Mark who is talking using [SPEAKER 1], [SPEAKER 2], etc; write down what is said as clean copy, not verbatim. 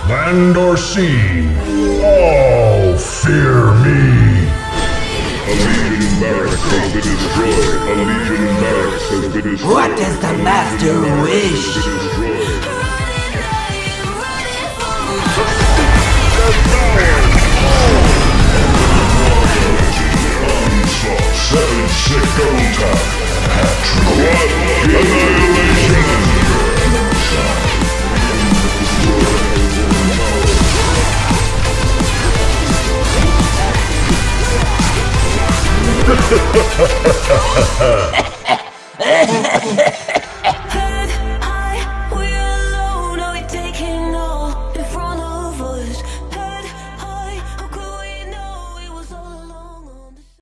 [SPEAKER 1] Land or sea, all fear me.
[SPEAKER 2] A Legion barracks has been destroyed. A Legion barracks has been destroyed.
[SPEAKER 3] What does the master wish?
[SPEAKER 1] Seven sick double tap. Hat-trick. Annihilation.